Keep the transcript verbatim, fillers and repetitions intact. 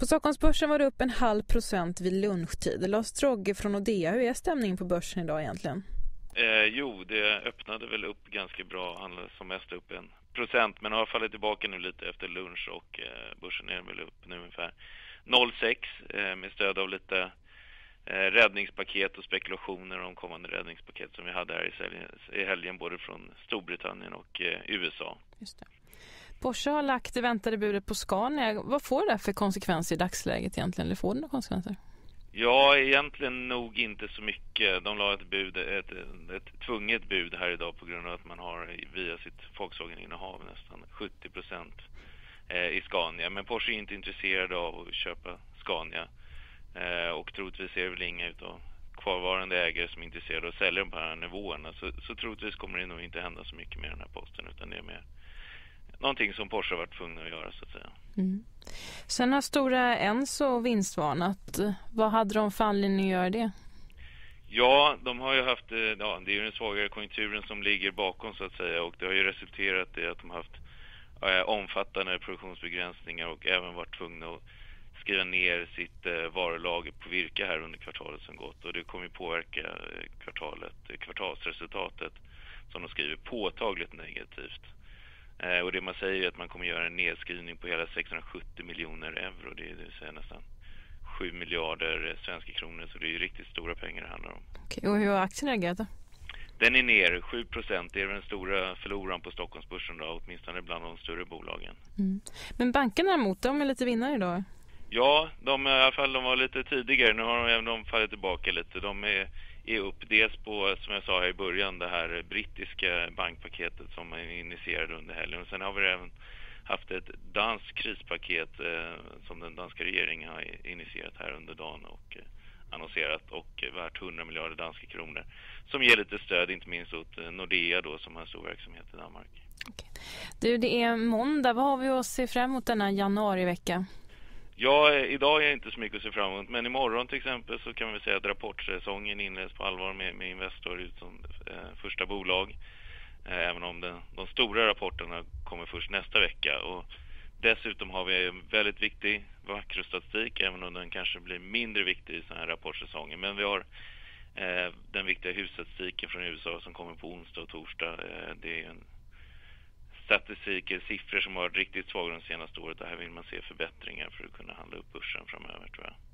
På Stockholmsbörsen var det upp en halv procent vid lunchtid. Lars Strogge från Nordea, hur är stämningen på börsen idag egentligen? Eh, jo, det öppnade väl upp ganska bra, handlade som mest upp en procent, men har fallit tillbaka nu lite efter lunch och eh, börsen är väl upp nu ungefär noll komma sex eh, med stöd av lite eh, räddningspaket och spekulationer om kommande räddningspaket som vi hade här i, i helgen både från Storbritannien och eh, U S A. Just det. Porsche har lagt det väntade budet på Scania. Vad får det för konsekvenser i dagsläget egentligen? Eller får det några konsekvenser? Ja, egentligen nog inte så mycket. De la ett bud, ett, ett tvunget bud här idag på grund av att man har via sitt Volkswagen-innehav nästan sjuttio procent i Scania. Men Porsche är inte intresserade av att köpa Scania. Och troligtvis är det väl inga utav kvarvarande ägare som är intresserade av att sälja dem på de här nivåerna. Så, så troligtvis kommer det nog inte hända så mycket med den här posten, utan det är mer någonting som Porsche har varit tvungna att göra, så att säga. Mm. Sen har Stora Enso vinstvarnat. Vad hade de för anledning att göra det? Ja, de har ju haft, ja, det är ju den svagare konjunkturen som ligger bakom, så att säga, och det har ju resulterat i att de har haft äh, omfattande produktionsbegränsningar och även varit tvungna att skriva ner sitt äh, varulager på virke här under kvartalet som gått, och det kommer ju påverka äh, kvartalet, kvartalsresultatet som de skriver påtagligt negativt. Eh, och det man säger är att man kommer göra en nedskrivning på hela sexhundrasjuttio miljoner euro, det, det vill säga nästan sju miljarder svenska kronor, så det är ju riktigt stora pengar det handlar om. Okej, och hur har aktien reagerat då? Den är ner sju procent, det är den stora förloraren på Stockholmsbörsen då, åtminstone bland de större bolagen. Mm. Men bankerna däremot, de är lite vinnare idag? Ja, de, i alla fall de var lite tidigare, nu har de även de fallit tillbaka lite. De är, är upp dels på, som jag sa här i början, det här brittiska bankpaketet som man initierade under helgen. Och sen har vi även haft ett danskt krispaket eh, som den danska regeringen har initierat här under dagen och eh, annonserat, och värt hundra miljarder danska kronor som ger lite stöd, inte minst åt Nordea då, som har stor verksamhet i Danmark. Okej. Du, det är måndag. Vad har vi att se fram emot denna januarivecka? Ja, idag är det inte så mycket att se fram emot, men imorgon till exempel så kan vi säga att rapportsäsongen inleds på allvar med, med Investor ut som eh, första bolag. Eh, även om den, de stora rapporterna kommer först nästa vecka. Och dessutom har vi en väldigt viktig makrostatistik, även om den kanske blir mindre viktig i sån här rapportsäsongen. Men vi har eh, den viktiga husstatistiken från U S A som kommer på onsdag och torsdag. Eh, det är en statistik, siffror som har varit riktigt svaga de senaste året. Där här vill man se förbättringar för att kunna handla upp börsen framöver, tror jag.